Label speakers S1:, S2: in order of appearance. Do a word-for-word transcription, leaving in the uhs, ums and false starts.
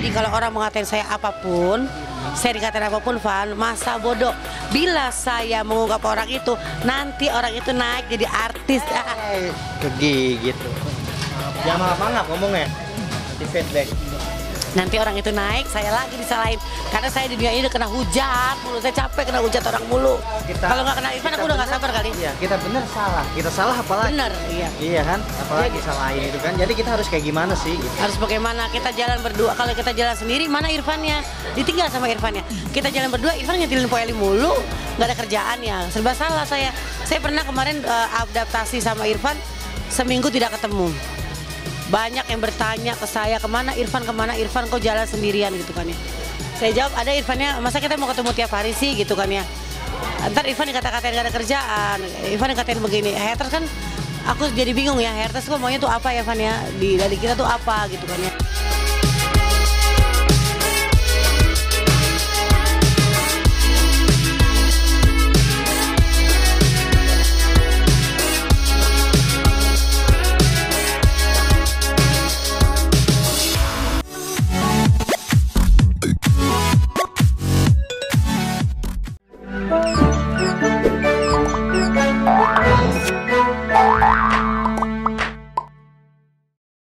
S1: Jadi kalau orang mengatain saya apapun, saya dikatain apapun, Van, masa bodoh. Bila saya mengungkap orang itu, nanti orang itu naik jadi artis.
S2: Hey, kegi gitu. Jangan malah-malah ngomongnya. Nanti feedback.
S1: Nanti orang itu naik, saya lagi disalahin. Karena saya di dunia ini udah kena hujat mulu. Saya capek kena hujat orang mulu. Kalau nggak kena Irfan, aku udah nggak sabar kali.
S2: Iya, kita bener salah. Kita salah apalagi?
S1: Bener, iya.
S2: Iya kan? Apalagi salahin itu kan. Jadi kita harus kayak gimana sih? Gitu.
S1: Harus bagaimana? Kita jalan berdua. Kalau kita jalan sendiri, mana Irfannya? Ditinggal sama Irfannya. Kita jalan berdua, Irfan nyetilin Po Eli mulu. Nggak ada kerjaan ya. Serba salah saya. Saya pernah kemarin uh, adaptasi sama Irfan, seminggu tidak ketemu. Banyak yang bertanya ke saya, kemana Irfan, kemana Irfan, kok jalan sendirian gitu kan ya. Saya jawab, ada Irfannya, masa kita mau ketemu tiap hari sih gitu kan ya. Ntar Irfan dikata-katain gak ada kerjaan, Irfan dikatain begini. Haters kan, aku jadi bingung ya, haters kok maunya tuh apa ya Irfan ya, di, dari kita tuh apa gitu kan ya.